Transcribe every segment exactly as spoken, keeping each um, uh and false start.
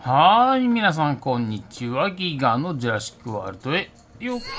はーい、皆さん、こんにちは。ギガのジュラシックワールドへようこ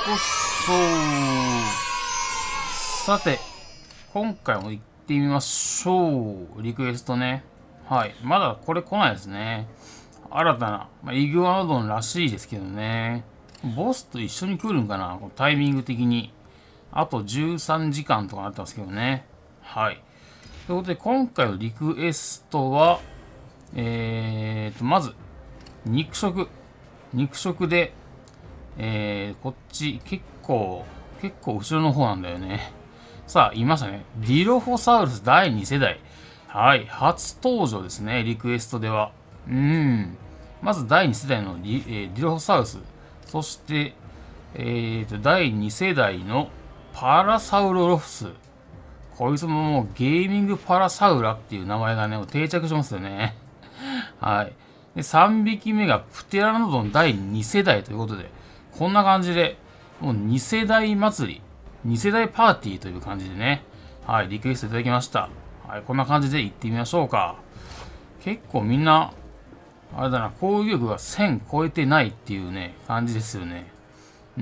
そ。さて、今回も行ってみましょう。リクエストね。はい。まだこれ来ないですね。新たな、まあ、イグアノドンらしいですけどね。ボスと一緒に来るんかな、このタイミング的に。あとじゅうさんじかんとかなってますけどね。はい。ということで、今回のリクエストは、えーと、まず、肉食。肉食で、えー、こっち結構、結構後ろの方なんだよね。さあ、言いましたね。ディロフォサウルスだいに世代。はい、初登場ですね、リクエストでは。うーん。まずだいに世代のリ、えー、ディロフォサウルス。そして、えーと、だいに世代のパラサウロロフス。こいつももうゲーミングパラサウラっていう名前がね、もう定着しますよね。はい。で、さんびきめがプテラノドンだいに世代ということで、こんな感じで、もうに世代祭り、に世代パーティーという感じでね、はい、リクエストいただきました。はい、こんな感じで行ってみましょうか。結構みんな、あれだな、攻撃力がせん超えてないっていうね、感じですよね。うん。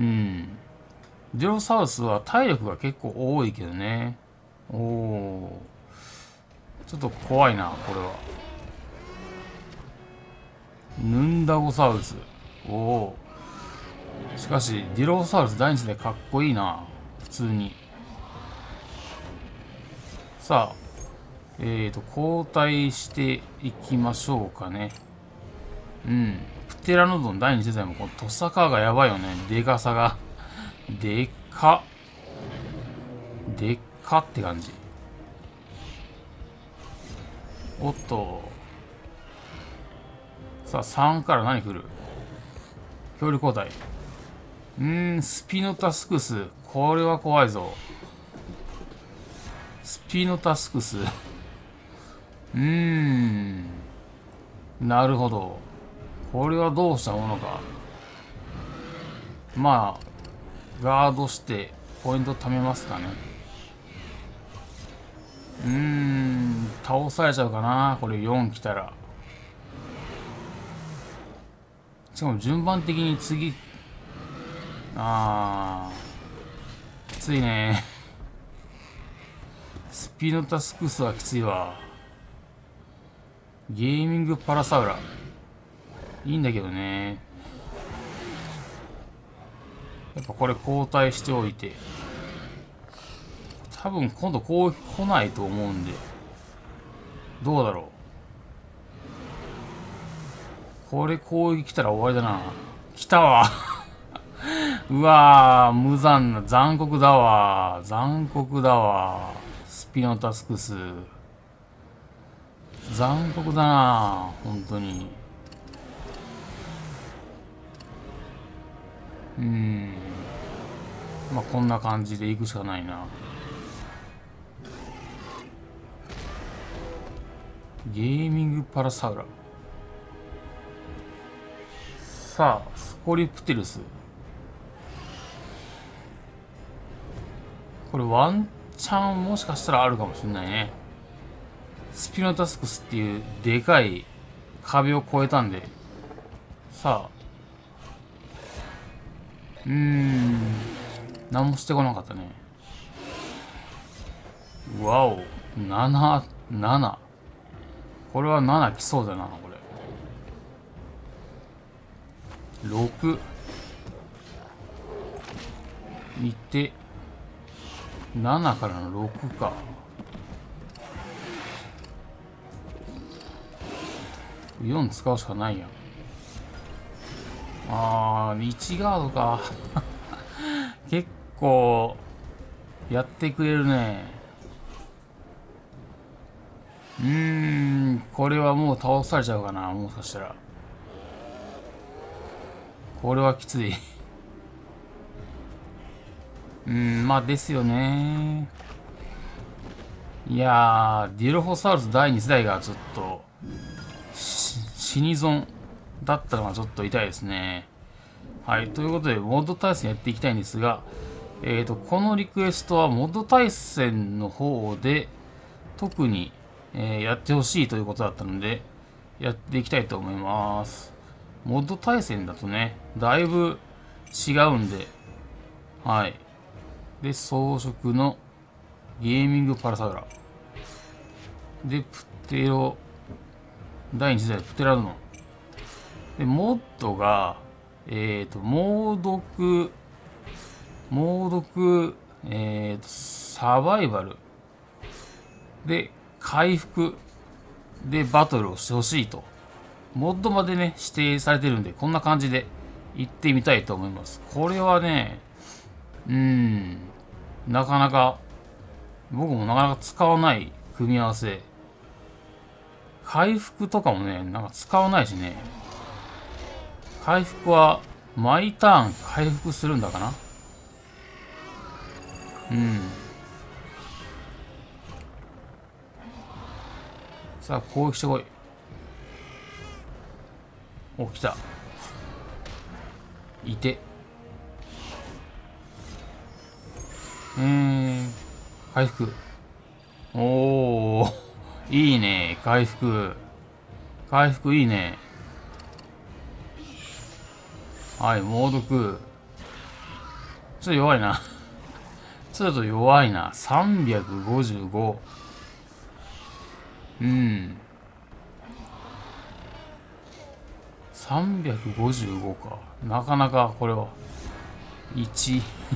デロサウスは体力が結構多いけどね。おー。ちょっと怖いな、これは。ヌンダゴサウルス。おお。しかし、ディロサウルスだいに世代かっこいいな。普通に。さあ、えーと、交代していきましょうかね。うん。プテラノドンだいに世代もこのトサカがやばいよね。でかさが。でっか。でっかって感じ。おっと。さあ、さんから何来る？協力交代。うーん、スピノタスクス。これは怖いぞ。スピノタスクス。うーん。なるほど。これはどうしたものか。まあ、ガードしてポイント貯めますかね。うーん。倒されちゃうかな。これよん来たら。しかも順番的に次。あー。きついね。スピノタスクスはきついわ。ゲーミングパラサウラ。いいんだけどね。やっぱこれ交代しておいて。多分今度攻撃来ないと思うんで。どうだろう。これ攻撃来たら終わりだな。来たわ。うわー、無残な、残酷だわ。残酷だわ。スピノタスクス。残酷だな。本当に。うーん。まあ、こんな感じで行くしかないな。ゲーミングパラサウラ。さあ、スコリプテルス。これワンチャンもしかしたらあるかもしれないね。スピノタスクスっていうでかい壁を越えたんで。さあ。うーん。何もしてこなかったね。わお。なな、なな。これはなな来そうだな、これ。ろく。いて。ななからのろくか。よん使うしかないやん。あー、いちガードか。結構、やってくれるね。うーん、これはもう倒されちゃうかな、もしかしたら。これはきつい。うーん、まあですよね。いやー、ディロフォサウルスだいに世代がちょっと、死に損だったのがちょっと痛いですね。はい、ということで、モッド対戦やっていきたいんですが、えーと、このリクエストはモッド対戦の方で、特に、えー、やってほしいということだったので、 やっていきたいと思います。モッド対戦だとね、だいぶ違うんで、はい。で、装飾のゲーミングパラサウラ。で、プテロ、だいに世代プテラドノ。で、モッドが、えっ、ー、と、猛毒、猛毒、えっ、ー、と、サバイバル。で、回復。で、バトルをしてほしいと。モッドまでね、指定されてるんで、こんな感じで行ってみたいと思います。これはね、うーん、なかなか、僕もなかなか使わない組み合わせ。回復とかもね、なんか使わないしね。回復は、毎ターン回復するんだかな。うん。さあ、攻撃してこい。お、来た。いて。えー、回復。おー、いいね、回復。回復いいね。はい、猛毒。ちょっと弱いな。ちょっと弱いな。さんびゃくごじゅうご。うん。さんびゃくごじゅうごか。なかなかこれは。いち。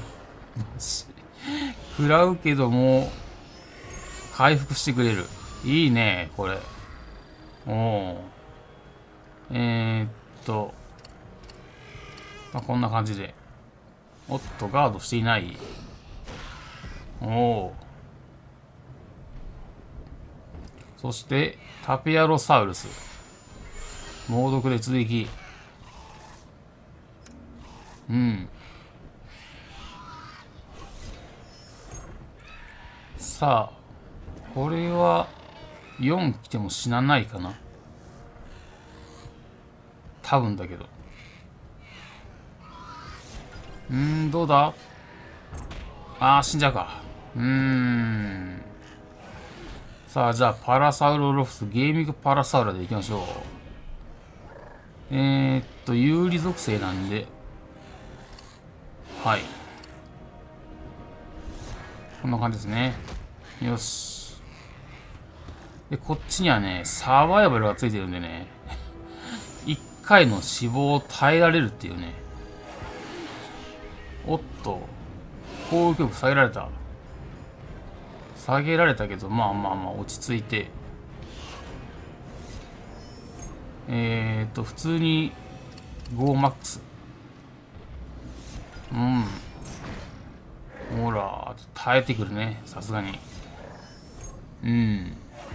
食らうけども、回復してくれる。いいね、これ。おお。えー、っと。まあ、こんな感じで。おっと、ガードしていない。おお。そして、タペアロサウルス。猛毒で追撃。うん。さあ、これは、よん来ても死なないかな。多分だけど。うーん、どうだ。あー、死んじゃうか。うーん。さあ、じゃあ、パラサウロロフス、ゲーミングパラサウラでいきましょう。えー、っと、有利属性なんで、はい。こんな感じですね。よし。で、こっちにはね、サバイバルがついてるんでね、いっかいの死亡を耐えられるっていうね。おっと、攻撃力下げられた。下げられたけど、まあまあまあ、落ち着いて。えーっと、普通に、ゴーマックス。うん。ほら、耐えてくるね。さすがに。うん。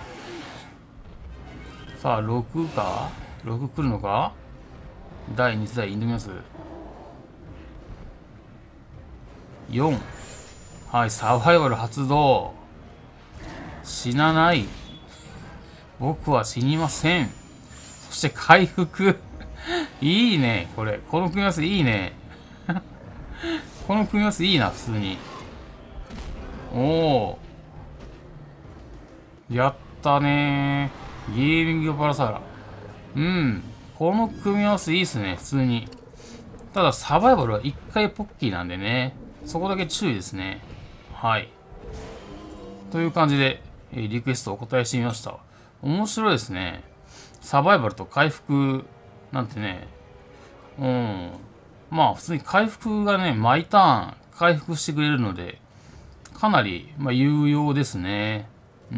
さあ、ろくか ?ろく 来るのか。だいに世代インドミナス。よん。はい、サバイバル発動。死なない。僕は死にません。そして回復。いいね、これ。この組み合わせいいね。この組み合わせいいな、普通に。おお。やったねー。ゲーミングパラサウラ。うん。この組み合わせいいっすね、普通に。ただ、サバイバルはいっかいポッキーなんでね。そこだけ注意ですね。はい。という感じで、えリクエストをお答えしてみました。面白いですね。サバイバルと回復なんてね。うん。まあ、普通に回復がね、毎ターン回復してくれるので、かなり、まあ、有用ですね。うん。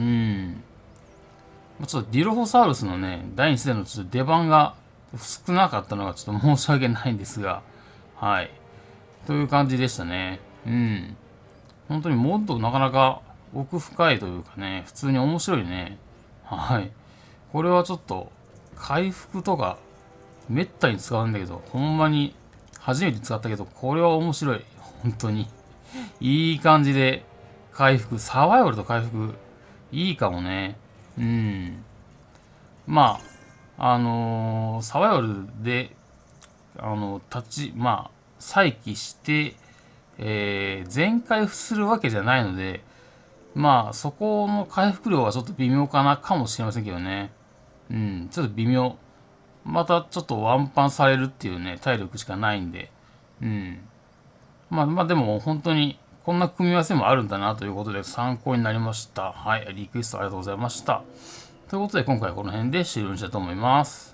ちょっとディロフォサウルスのね、だいに世代のちょっと出番が少なかったのがちょっと申し訳ないんですが、はい。という感じでしたね。うん。本当にもっとなかなか奥深いというかね、普通に面白いね。はい。これはちょっと、回復とか、めったに使うんだけど、ほんまに初めて使ったけど、これは面白い。本当に。いい感じで回復、サバイバルと回復、いいかもね。うん。まあ、あのーサバイバルで、あの、立ち、まあ、再起して、えー、全回復するわけじゃないので、まあ、そこの回復量はちょっと微妙かな、かもしれませんけどね。 うん、ちょっと微妙。またちょっとワンパンされるっていうね、体力しかないんで、うん。まあまあでも本当にこんな組み合わせもあるんだなということで参考になりました。はい、リクエストありがとうございました。ということで今回はこの辺で終了にしたいと思います。